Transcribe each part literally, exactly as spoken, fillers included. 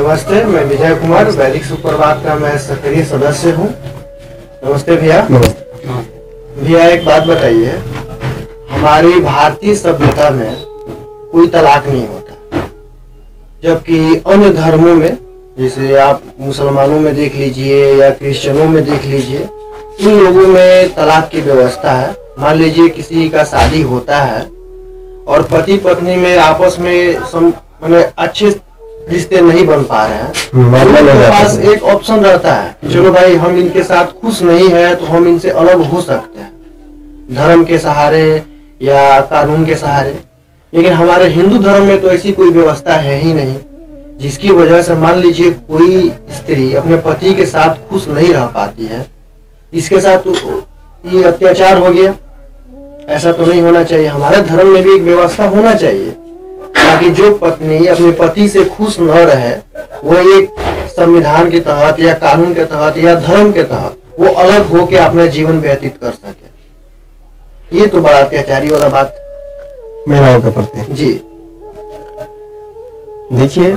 नमस्ते, मैं विजय कुमार, वैदिक सुप्रभात का मैं सक्रिय सदस्य हूँ। नमस्ते भैया। नमस्ते भैया, एक बात बताइए, हमारी भारतीय सभ्यता में कोई तलाक नहीं होता, जबकि अन्य धर्मों में, जैसे आप मुसलमानों में देख लीजिए या क्रिश्चियनों में देख लीजिए, उन लोगों में तलाक की व्यवस्था है। मान लीजिए किसी का शादी होता है और पति पत्नी में आपस में सम मैंने अच्छे रिश्ते नहीं बन पा रहे हैं, उनके पास एक ऑप्शन रहता है, चलो भाई हम इनके साथ खुश नहीं है तो हम इनसे अलग हो सकते हैं, धर्म के सहारे या कानून के सहारे। लेकिन हमारे हिंदू धर्म में तो ऐसी कोई व्यवस्था है ही नहीं, जिसकी वजह से मान लीजिए कोई स्त्री अपने पति के साथ खुश नहीं रह पाती है, इसके साथ तो ये अत्याचार हो गया। ऐसा तो नहीं होना चाहिए। हमारे धर्म में भी एक व्यवस्था होना चाहिए ताकि जो पत्नी अपने पति से खुश न रहे, वो एक संविधान के तहत या कानून के तहत या धर्म के तहत वो अलग होकर अपना जीवन व्यतीत कर सके। ये तो बड़ा अत्याचारी वाला बात महिलाओं के प्रति। जी देखिए,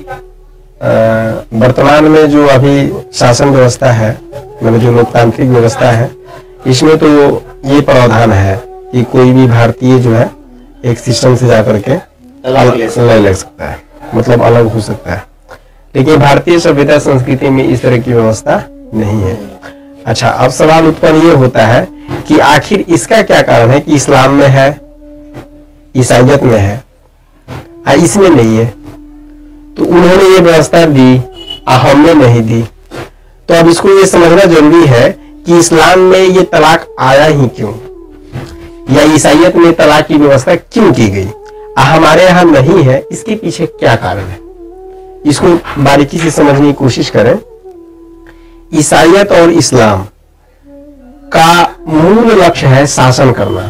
वर्तमान में जो अभी शासन व्यवस्था है, मतलब जो लोकतांत्रिक व्यवस्था है, इसमें तो ये प्रावधान है कि कोई भी भारतीय जो है एक सिस्टम से जाकर के अलग ले सकता है, मतलब अलग हो सकता है। लेकिन भारतीय सभ्यता संस्कृति में इस तरह की व्यवस्था नहीं है। अच्छा, अब सवाल उत्पन्न ये होता है कि आखिर इसका क्या कारण है कि इस्लाम में है, ईसाइयत में है, इसमें नहीं है। तो उन्होंने ये व्यवस्था दी, हमने नहीं दी। तो अब इसको ये समझना जरूरी है कि इस्लाम में ये तलाक आया ही क्यों, या ईसाइयत में तलाक की व्यवस्था क्यों की गई, हमारे यहाँ नहीं है, इसके पीछे क्या कारण है, इसको बारीकी से समझने की कोशिश करें। ईसाइयत और इस्लाम का मूल लक्ष्य है शासन करना।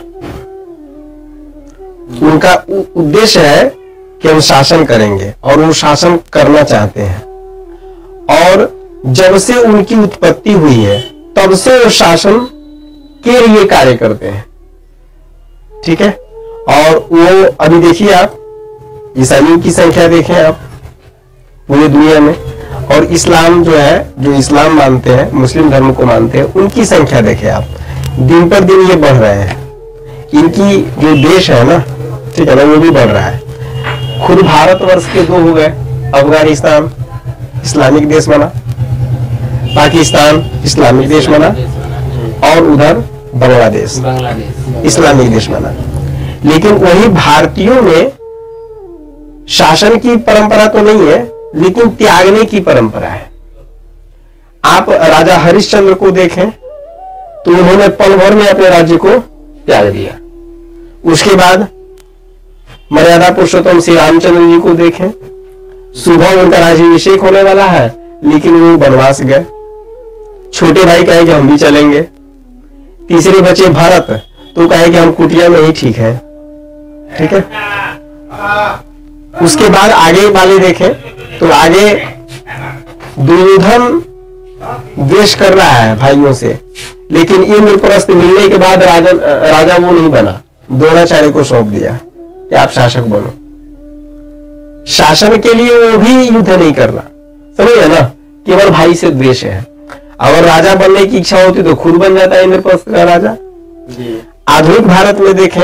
उनका उद्देश्य है कि हम शासन करेंगे और वो शासन करना चाहते हैं, और जब से उनकी उत्पत्ति हुई है तब से वो शासन के लिए कार्य करते हैं। ठीक है, और वो अभी देखिए आप ईसाइयों की संख्या देखें आप पूरी दुनिया में, और इस्लाम जो है, जो इस्लाम मानते हैं, मुस्लिम धर्म को मानते हैं, उनकी संख्या देखें आप, दिन पर दिन ये बढ़ रहे हैं। इनकी जो देश है ना, ठीक है ना, वो भी बढ़ रहा है। खुद भारतवर्ष के दो हो गए, अफगानिस्तान इस्लामिक देश बना, पाकिस्तान इस्लामिक देश बना, और उधर बांग्लादेश इस्लामिक देश बना। लेकिन वही भारतीयों में शासन की परंपरा तो नहीं है, लेकिन त्यागने की परंपरा है। आप राजा हरिश्चंद्र को देखें तो उन्होंने पल भर में अपने राज्य को त्याग दिया। उसके बाद मर्यादा पुरुषोत्तम श्री रामचंद्र जी को देखें, सुबह उनका राज्याभिषेक होने वाला है, लेकिन वो वनवास गए। छोटे भाई कहे कि हम भी चलेंगे। तीसरे बच्चे भरत तो कहे कि हम कुटिया में ही ठीक है। ठीक है, उसके बाद आगे वाले देखें तो आगे दुर्योधन द्वेष कर रहा है भाइयों से, लेकिन इंद्रप्रस्थ मिलने के बाद राजा राजा वो नहीं बना, द्रोणाचार्य को सौंप दिया कि आप शासक बनो। शासन के लिए वो भी युद्ध नहीं करना, समझे ना, केवल भाई से द्वेष है। अगर राजा बनने की इच्छा होती तो खुद बन जाता है इंद्रप्रस्थ का राजा। आधुनिक भारत में देखें,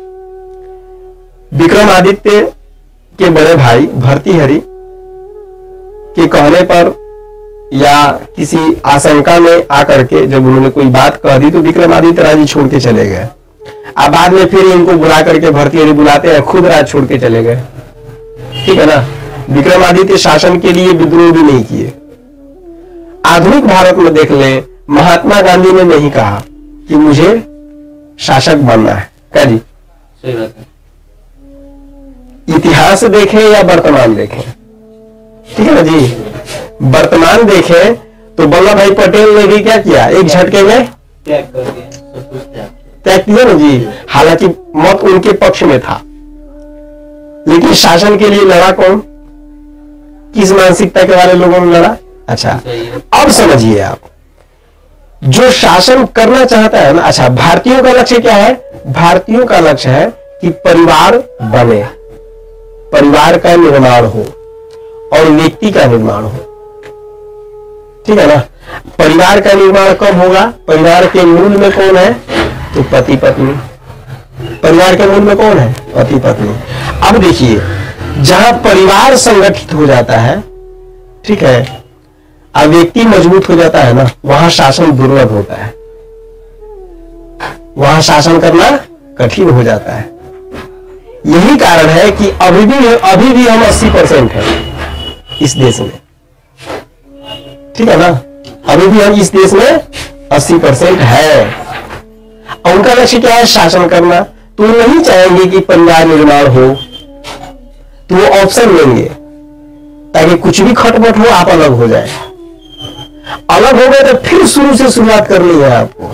विक्रमादित्य के बड़े भाई भर्तृहरि के कहने पर या किसी आशंका में आकर के जब उन्होंने कोई बात कह दी तो विक्रमादित्य राज्य छोड़ के चले गए। अब बाद में फिर इनको बुला करके भर्तृहरि बुलाते हैं, खुद राज्य छोड़ के चले गए। ठीक है ना, विक्रमादित्य शासन के लिए विद्रोह भी नहीं किए। आधुनिक भारत में देख लें, महात्मा गांधी ने नहीं कहा कि मुझे शासक बनना है, क्या जी? सही बात है। इतिहास देखें या वर्तमान देखें, ठीक है ना जी, वर्तमान देखें तो वल्लभ भाई पटेल ने भी क्या किया, एक झटके में त्याग कर दिया, सब कुछ त्याग त्याग किया ना जी। हालांकि मत उनके पक्ष में था, लेकिन शासन के लिए लड़ा कौन, किस मानसिकता के वाले लोगों ने लड़ा? अच्छा, अब समझिए आप, जो शासन करना चाहता है ना, अच्छा भारतीयों का लक्ष्य क्या है? भारतीयों का लक्ष्य है कि परिवार बने, परिवार का निर्माण हो, और व्यक्ति का निर्माण हो। ठीक है ना। परिवार का निर्माण कब होगा? परिवार के मूल में कौन है? तो पति पत्नी। परिवार के मूल में कौन है? पति पत्नी। अब देखिए, जहां परिवार संगठित हो जाता है, ठीक है, अब व्यक्ति मजबूत हो जाता है ना, वहां शासन दुर्लभ होता है, वहां शासन करना कठिन हो जाता है। यही कारण है कि अभी भी अभी भी हम अस्सी परसेंट है इस देश में। ठीक है ना। अभी भी हम इस देश में अस्सी परसेंट है। उनका लक्ष्य क्या है? शासन करना। तो नहीं चाहेंगे कि परिवार निर्माण हो, तो वो ऑप्शन लेंगे ताकि कुछ भी खटपट हो, आप अलग हो जाए। अलग हो गए तो फिर शुरू से शुरुआत करनी है आपको,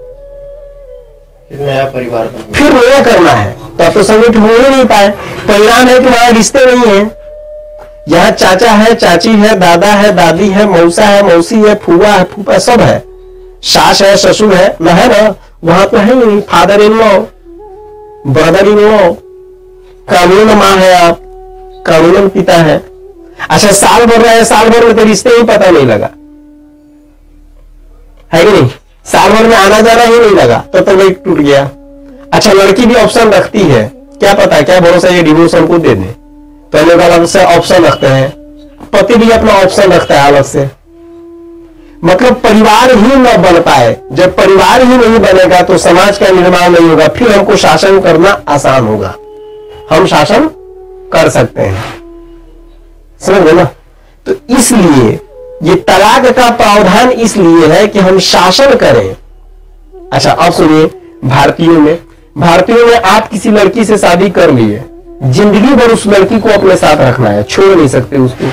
फिर नया परिवार बनना, फिर नया करना है। तब तो संगठित हो ही नहीं पाए। परिणाम है कि वहां रिश्ते नहीं है। यहाँ चाचा है, चाची है, दादा है, दादी है, मौसा है, मौसी है, फुआ है, फूफा, सब है, सास है, ससुर है ना, है ना। वहां तो है नहीं। Father in law, brother in law, कानून माँ है, आप कानून पिता है। अच्छा, साल भर रहे, साल भर में तो रिश्ते ही पता नहीं लगा, है कि नहीं? साल भर में आना जाना ही नहीं लगा तो तो एक टूट गया। अच्छा, लड़की भी ऑप्शन रखती है, क्या पता, क्या भरोसा ये डिवोर्स हमको दे दे, पहले का अलग से ऑप्शन रखते हैं। पति भी अपना ऑप्शन रखता है अलग से। मतलब परिवार ही न बन पाए। जब परिवार ही नहीं बनेगा तो समाज का निर्माण नहीं होगा, फिर हमको शासन करना आसान होगा, हम शासन कर सकते हैं। समझ गए ना। तो इसलिए ये तलाक का प्रावधान इसलिए है कि हम शासन करें। अच्छा, अब सुनिए, भारतीयों में भारतीयों में आप किसी लड़की से शादी कर लिए, जिंदगी भर उस लड़की को अपने साथ रखना है, छोड़ नहीं सकते उसको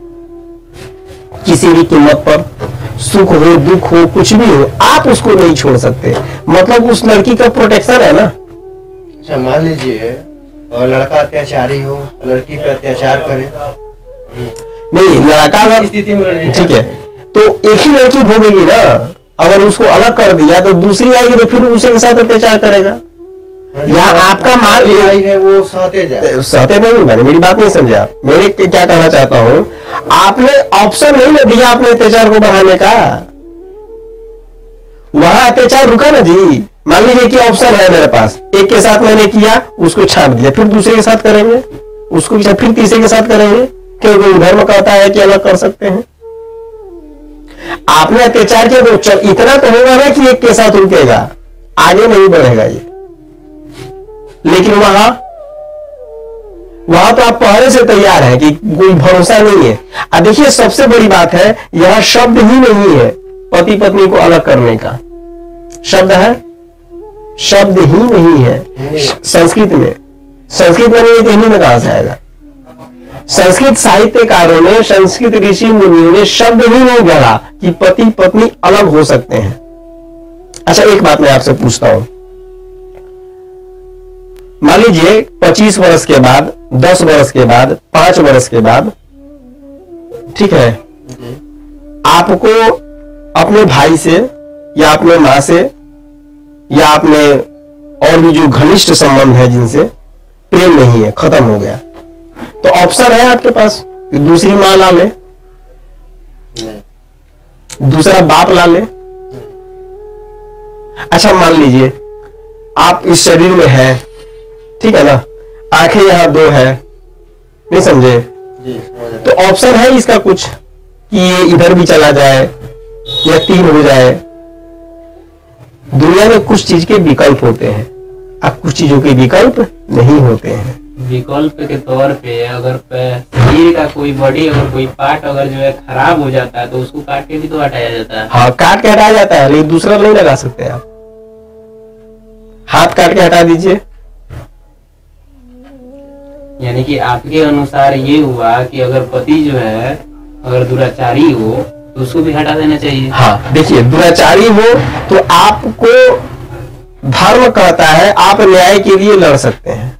किसी भी कीमत पर। सुख हो, दुख हो, कुछ भी हो, आप उसको नहीं छोड़ सकते। मतलब उस लड़की का प्रोटेक्शन है ना। अच्छा, मान लीजिए और लड़का अत्याचारी हो, लड़की पे अत्याचार करे, नहीं, लड़का अगर स्थिति में, ठीक है, तो एक ही लड़की भोगेगी ना। अगर उसको अलग कर दिया तो दूसरी आएगी तो फिर उसे के साथ अत्याचार करेगा। यहाँ आपका माल है वो सहते जाए। सहते नहीं, मैंने मेरी बात नहीं समझे आप। मेरे क्या कहना चाहता हूँ, आपने ऑप्शन नहीं ना दिया अपने अत्याचार को बढ़ाने का, वहां अत्याचार रुका ना जी। मान लीजिए कि ऑप्शन है मेरे पास, एक के साथ मैंने किया, उसको छाप दिया, फिर दूसरे के साथ करेंगे, उसको फिर तीसरे के साथ करेंगे, क्योंकि धर्म कहता है कि अलग कर सकते हैं। आपने अत्याचार किया तो चल, इतना तो होगा ना कि एक के साथ रुकेगा, आगे नहीं बढ़ेगा ये। लेकिन वहां वहां तो आप पहले से तैयार हैं कि कोई भरोसा नहीं है। अब देखिए, सबसे बड़ी बात है, यहां शब्द ही नहीं है पति पत्नी को अलग करने का। शब्द है? शब्द ही नहीं है संस्कृत में। संस्कृत में नहीं तो हिंदी में कहां से आएगा? संस्कृत साहित्यकारों ने, संस्कृत ऋषि मुनियों ने शब्द ही नहीं गढ़ा कि पति पत्नी अलग हो सकते हैं। अच्छा, एक बात मैं आपसे पूछता हूं, मान लीजिए पच्चीस वर्ष के बाद, दस वर्ष के बाद, पांच वर्ष के बाद, ठीक है, आपको अपने भाई से या अपने मां से या अपने और भी जो घनिष्ठ संबंध है जिनसे प्रेम नहीं है, खत्म हो गया, तो ऑप्शन है आपके पास, दूसरी मां ला ले, दूसरा बाप ला ले। अच्छा, मान लीजिए आप इस शरीर में है, ठीक है ना, आंखें यहां दो है, नहीं समझे? तो ऑप्शन है इसका कुछ कि ये इधर भी चला जाए या तीन हो जाए। दुनिया में कुछ चीज के विकल्प होते हैं, अब कुछ चीजों के विकल्प नहीं होते हैं। विकल्प के तौर पे अगर शरीर का कोई बॉडी, अगर कोई पार्ट अगर जो है खराब हो जाता है तो उसको काट के भी तो हटाया जाता है। हाँ, काट के हटाया जाता है, लेकिन दूसरा नहीं लगा सकते आप। हाथ काट के हटा दीजिए। यानी कि आपके अनुसार ये हुआ कि अगर पति जो है अगर दुराचारी हो तो उसको भी हटा देना चाहिए। हाँ, देखिए, दुराचारी हो तो आपको धर्म कहता है आप न्याय के लिए लड़ सकते हैं,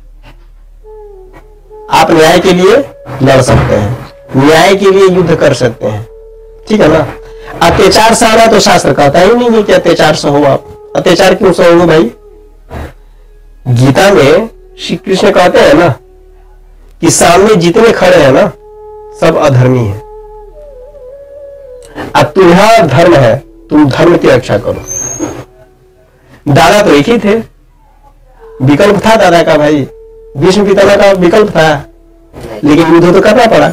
आप न्याय के लिए लड़ सकते हैं, न्याय के लिए युद्ध कर सकते हैं, ठीक है ना। अत्याचार सहना तो शास्त्र कहता ही नहीं है कि अत्याचार सहो। आप अत्याचार क्यों सहोगे भाई? गीता में श्री कृष्ण कहते हैं ना कि सामने जितने खड़े हैं ना, सब अधर्मी है। अब तुम्हारा धर्म है, तुम धर्म की रक्षा करो। दादा तो एक ही थे, विकल्प था दादा का, भाई भीष्म पितामह का विकल्प था, लेकिन युद्ध तो करना पड़ा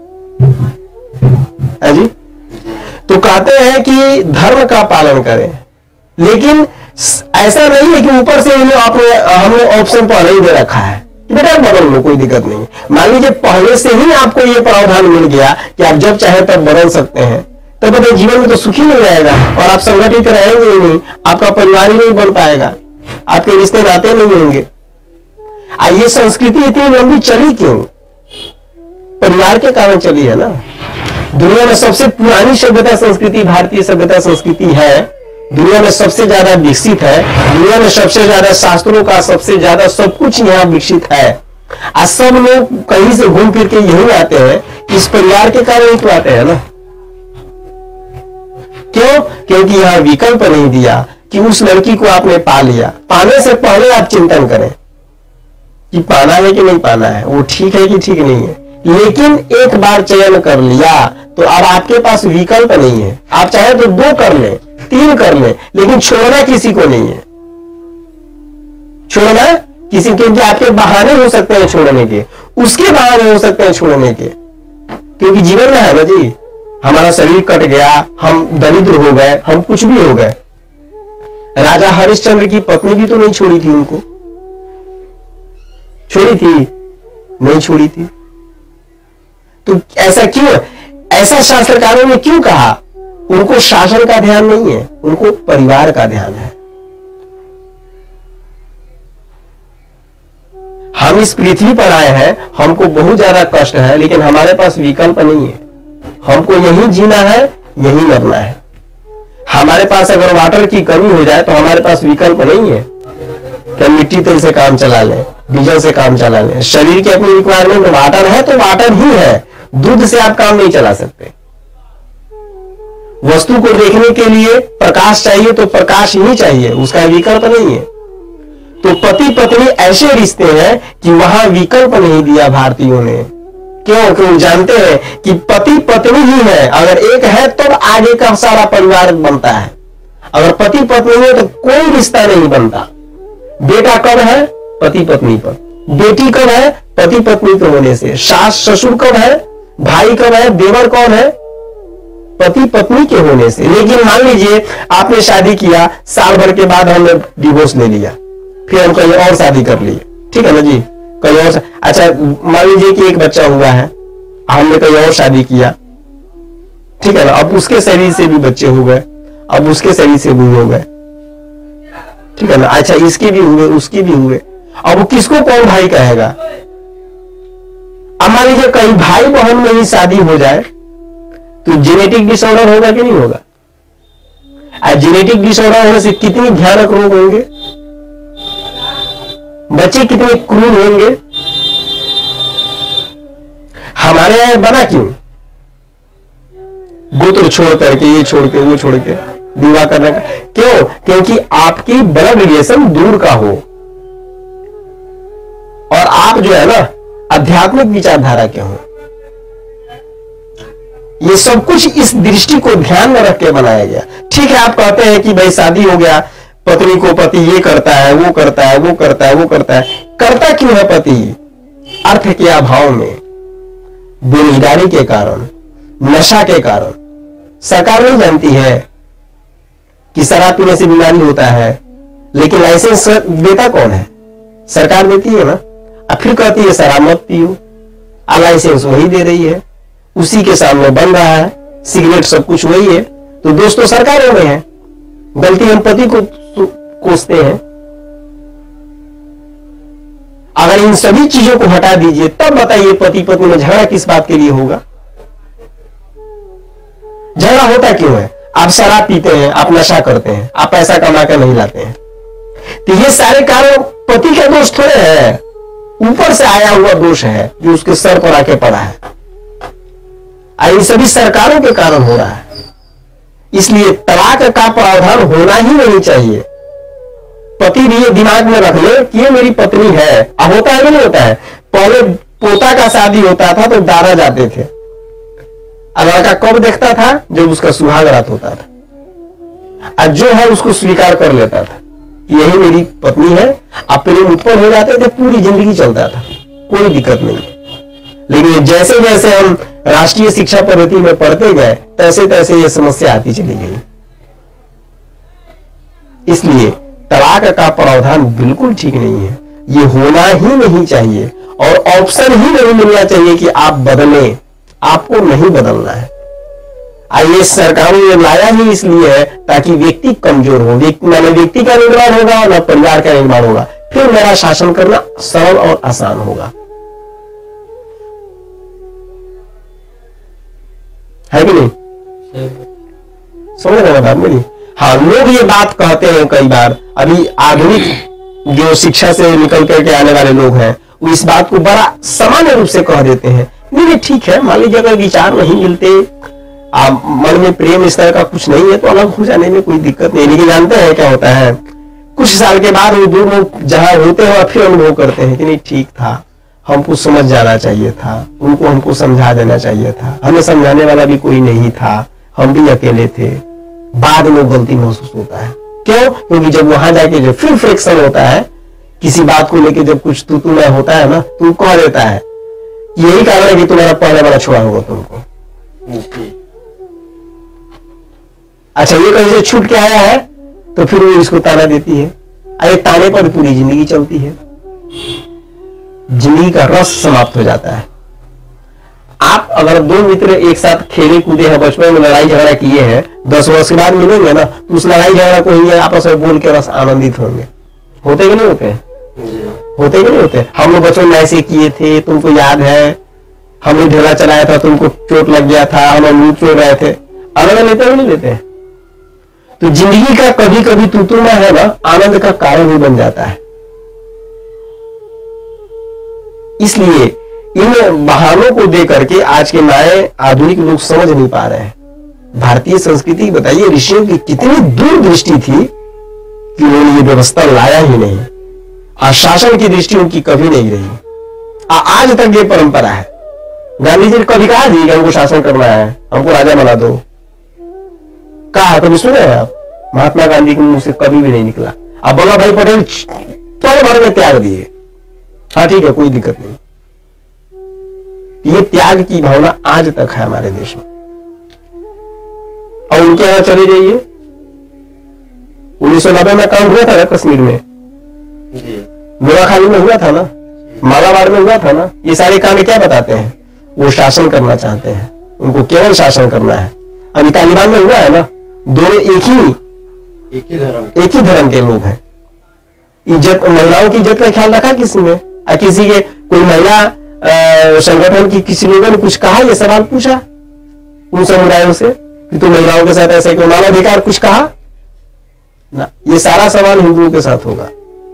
है जी। तो कहते हैं कि धर्म का पालन करें, लेकिन ऐसा नहीं है कि ऊपर से आपने हमने ऑप्शन पहले ही दे रखा है कि बेटा बदल लो, कोई दिक्कत नहीं। मान लीजिए पहले से ही आपको ये प्रावधान मिल गया कि आप जब चाहे तब बदल सकते हैं, तो बताइए जीवन में तो सुखी नहीं रहेगा और आप संगठित रहेंगे ही नहीं, आपका परिवार ही नहीं बन पाएगा, आपके रिश्ते नाते नहीं होंगे। ये संस्कृति इतनी लंबी चली क्यों? परिवार के कारण चली है ना। दुनिया में सबसे पुरानी सभ्यता संस्कृति भारतीय सभ्यता संस्कृति है, दुनिया में सबसे ज्यादा विकसित है, दुनिया में सबसे ज्यादा शास्त्रों का सबसे ज्यादा सब कुछ यहाँ विकसित है। आज सब लोग कहीं से घूम फिर के यही आते हैं, इस परिवार के कारण ही तो आते हैं ना। क्यों? क्योंकि यहाँ विकल्प नहीं दिया कि उस लड़की को आपने पा लिया। पाने से पहले आप चिंतन करें कि पाना है कि नहीं पाना है, वो ठीक है कि ठीक नहीं है। लेकिन एक बार चयन कर लिया तो अब आपके पास विकल्प नहीं है। आप चाहे तो दो कर लें, तीन कर लें, लेकिन छोड़ना किसी को नहीं है। छोड़ना किसी के, आपके बहाने हो सकते हैं छोड़ने के, उसके बहाने हो सकते हैं छोड़ने के, क्योंकि जीवन में है ना जी, हमारा शरीर कट गया, हम दरिद्र हो गए, हम कुछ भी हो गए। राजा हरिश्चंद्र की पत्नी भी तो नहीं छोड़ी थी, उनको छोड़ी थी? नहीं छोड़ी थी। तो ऐसा क्यों? ऐसा शास्त्रकारों ने क्यों कहा? उनको शासन का ध्यान नहीं है, उनको परिवार का ध्यान है। हम इस पृथ्वी पर आए हैं, हमको बहुत ज्यादा कष्ट है, लेकिन हमारे पास विकल्प नहीं है। हमको यहीं जीना है, यहीं मरना है। हमारे पास अगर वाटर की कमी हो जाए तो हमारे पास विकल्प नहीं है कि मिट्टी तेल से काम चला लें, डीजल से काम चला लें। शरीर की अपनी रिक्वायरमेंट वाटर है तो वाटर ही है, दूध से आप काम नहीं चला सकते। वस्तु को देखने के लिए प्रकाश चाहिए तो प्रकाश ही चाहिए, उसका विकल्प नहीं है। तो पति पत्नी ऐसे रिश्ते हैं कि वहां विकल्प नहीं दिया भारतीयों ने। क्यों? क्यों जानते हैं कि पति पत्नी ही है, अगर एक है तो आगे का सारा परिवार बनता है। अगर पति पत्नी है तो कोई रिश्ता नहीं बनता। बेटा कब है? पति पत्नी पर। बेटी कब है? पति पत्नी के होने से। सास ससुर कब है? भाई कब है? देवर कौन है? पति पत्नी के होने से। लेकिन मान लीजिए आपने शादी किया, साल भर के बाद हमने डिवोर्स ले लिया, फिर हम कहीं और शादी कर लिए, ठीक है ना जी, कहीं और। अच्छा मान लीजिए कि एक बच्चा हुआ है, हमने कहीं और शादी किया, ठीक है ना, अब उसके शरीर से भी बच्चे हो गए, अब उसके शरीर से भी हो गए, ठीक है ना। अच्छा इसके भी हुए, उसके भी हुए, अब किसको कौन भाई कहेगा? अब मान लीजिए कहीं भाई बहन में ही शादी हो जाए तो जेनेटिक डिसऑर्डर होगा कि नहीं होगा? आज जेनेटिक डिसऑर्डर होने से कितनी भयानक रोग होंगे, बच्चे कितने क्रूर होंगे। हमारे यहां बना क्यों? गोत्र छोड़ करके, ये छोड़ के, वो छोड़ के विवाह करने का। क्यों? क्योंकि आपकी ब्लड रिलेशन दूर का हो और आप जो है ना आध्यात्मिक विचारधारा के हो। ये सब कुछ इस दृष्टि को ध्यान में रख के बनाया गया। ठीक है, आप कहते हैं कि भाई शादी हो गया, पत्नी को पति ये करता है, वो करता है, वो करता है, वो करता है। करता क्यों है पति? अर्थ के अभाव में, बेरोजगारी के कारण, नशा के कारण। सरकार नहीं जानती है कि शराब पीने से बीमारी होता है, लेकिन लाइसेंस देता कौन है? सरकार देती है ना। अब फिर कहती है शराब मत पियो, लाइसेंस वही दे रही है, उसी के सामने बन रहा है, सिगरेट सब कुछ वही है। तो दोस्तों सरकारों में है, गलती हम पति को कोसते हैं। अगर इन सभी चीजों को हटा दीजिए तब बताइए पति पत्नी में झगड़ा किस बात के लिए होगा? झगड़ा होता क्यों है? आप शराब पीते हैं, आप नशा करते हैं, आप पैसा कमा कर नहीं लाते हैं। तो ये सारे कारण पति का दोष थोड़े है, ऊपर से आया हुआ दोष है जो उसके सर पर आके पड़ा है। ये सभी सरकारों के कारण हो रहा है। इसलिए तलाक का प्रावधान होना ही नहीं चाहिए। पति भी ये दिमाग में रख ले कि ये मेरी पत्नी है। अब होता है कि नहीं होता है? पहले पोता का शादी होता था तो दारा जाते थे, और लड़का कब देखता था? जब उसका सुहाग रात होता था, और जो है उसको स्वीकार कर लेता था, यही मेरी पत्नी है। अब प्रेम उत्पन्न हो जाते थे, पूरी जिंदगी चलता था, कोई दिक्कत नहीं। लेकिन जैसे जैसे हम राष्ट्रीय शिक्षा पद्धति में पढ़ते गए, तैसे तैसे ये समस्या आती चली गई। इसलिए तलाक का प्रावधान बिल्कुल ठीक नहीं है, ये होना ही नहीं चाहिए, और ऑप्शन ही नहीं मिलना चाहिए कि आप बदलें। आपको नहीं बदलना है। आईएएस सरकार ने लाया ही इसलिए है ताकि व्यक्ति कमजोर हो, मैंने व्यक्ति का निर्माण होगा और न परिवार का निर्माण होगा, फिर मेरा शासन करना सरल और आसान होगा। है कि नहीं? समझ रहे हैं बात मेरी? हाँ, लोग ये बात कहते हैं कई बार, अभी आधुनिक जो शिक्षा से निकल करके आने वाले लोग हैं, वो इस बात को बड़ा सामान्य रूप से कह देते हैं। नहीं, ठीक है, मान लीजिए अगर विचार नहीं मिलते, आप मन में प्रेम इस तरह का कुछ नहीं है, तो अलग हो जाने में कोई दिक्कत नहीं। लेकिन जानते हैं क्या होता है, कुछ साल के बाद वो दो लोग जहां होते हैं फिर अनुभव करते हैं कि नहीं, ठीक था, हमको समझ जाना चाहिए था, उनको हमको समझा देना चाहिए था, हमें समझाने वाला भी कोई नहीं था, हम भी अकेले थे। बाद में गलती महसूस होता है। क्यों? क्योंकि जब वहां जाके जो फिर फ्रिक्शन होता है, किसी बात को लेके जब कुछ तू तू मैं होता है ना, तू कह देता है, यही कारण है कि तुम्हारा पहले वाला छोड़ा होगा तुमको। अच्छा, ये कहीं से छूट के आया है तो फिर वो इसको ताना देती है, अरे ताने पर पूरी जिंदगी चलती है, जिंदगी का रस समाप्त हो जाता है। आप अगर दो मित्र एक साथ खेले कूदे हैं, बचपन में लड़ाई झगड़ा किए हैं, दस वर्ष के बाद मिलेंगे ना, तो उस लड़ाई झगड़ा को ही आपस में बोल के रस आनंदित होंगे। होते कि नहीं होते? होते कि नहीं होते? हम लोग बचपन में ऐसे किए थे, तुमको याद है, हमने ढेला चलाया था, तुमको चोट लग गया था, हम अमरूद तोड़ रहे थे। आनंद लेते हैं नहीं लेते? तो जिंदगी का कभी कभी तूतुमा है ना, आनंद का कारण भी बन जाता है। इसलिए इन बहानों को दे करके आज के नए आधुनिक लोग समझ नहीं पा रहे हैं। भारतीय संस्कृति बताइए, ऋषियों की कितनी दूरदृष्टि थी कि उन्होंने ये व्यवस्था लाया ही नहीं, और शासन की दृष्टि उनकी कभी नहीं रही। आ, आज तक ये परंपरा है। गांधी जी ने कभी कहा जी कि हमको शासन करना है, हमको राजा बना दो, कहा कभी सुने हैं आप? महात्मा गांधी के मुंह से कभी भी नहीं निकला। अब वल्लभ भाई पटेल पल भर में त्याग दिए, हाँ ठीक है, कोई दिक्कत नहीं। ये त्याग की भावना आज तक है हमारे देश में। और उनके यहां चले जाइए, उन्नीस सौ नब्बे में काम हुआ था ना कश्मीर में, नोआखाली में हुआ था ना, मालाबार में हुआ था ना। ये सारे कांड क्या बताते हैं? वो शासन करना चाहते हैं, उनको केवल शासन करना है। अभी तालिबान में हुआ है ना, दोनों एक ही एक ही धर्म एक ही धर्म के लोग हैं। इज्जत, महिलाओं की इज्जत का ख्याल रखा किसी ने? किसी के कोई महिला संगठन की किसी लोगों ने कुछ कहा, ये सवाल पूछा उन समुदायों से कि तुम महिलाओं के साथ ऐसे क्यों? मानवाधिकार कुछ कहा ना? ये सारा सवाल हिंदुओं के साथ होगा।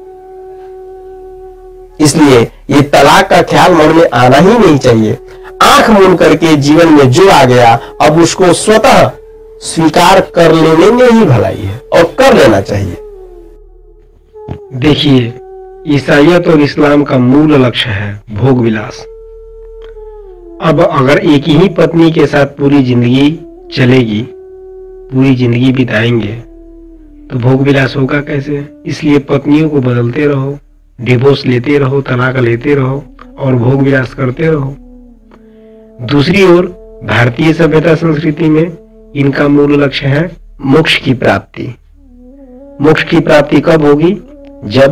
इसलिए ये तलाक का ख्याल मन में आना ही नहीं चाहिए। आंख मूंद करके जीवन में जो आ गया, अब उसको स्वतः स्वीकार कर लेने में ही भलाई है, और कर लेना चाहिए। देखिए, ईसाइयत और इस्लाम का मूल लक्ष्य है भोग विलास। अब अगर एक ही पत्नी के साथ पूरी जिंदगी चलेगी, पूरी जिंदगी बिताएंगे, तो भोग विलास होगा कैसे? इसलिए पत्नियों को बदलते रहो, डिवोर्स लेते रहो, तलाक लेते रहो और भोग विलास करते रहो। दूसरी ओर भारतीय सभ्यता संस्कृति में इनका मूल लक्ष्य है मोक्ष की प्राप्ति। मोक्ष की प्राप्ति कब होगी? जब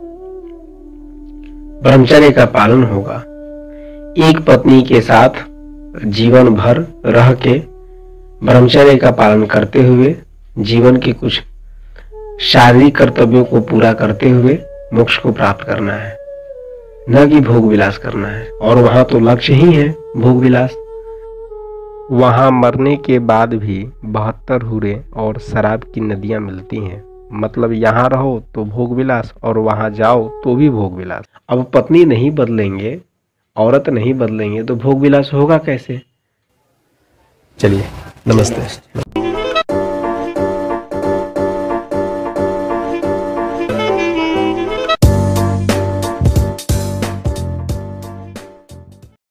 ब्रह्मचर्य का पालन होगा। एक पत्नी के साथ जीवन भर रह के ब्रह्मचर्य का पालन करते हुए, जीवन के कुछ शारीरिक कर्तव्यों को पूरा करते हुए मोक्ष को प्राप्त करना है, न कि भोग विलास करना है। और वहां तो लक्ष्य ही है भोग विलास। वहां मरने के बाद भी बहत्तर हुरे और शराब की नदियां मिलती हैं। मतलब यहाँ रहो तो भोग विलास, और वहां जाओ तो भी भोग विलास। अब पत्नी नहीं बदलेंगे, औरत नहीं बदलेंगे, तो भोग विलास होगा कैसे? चलिए, नमस्ते।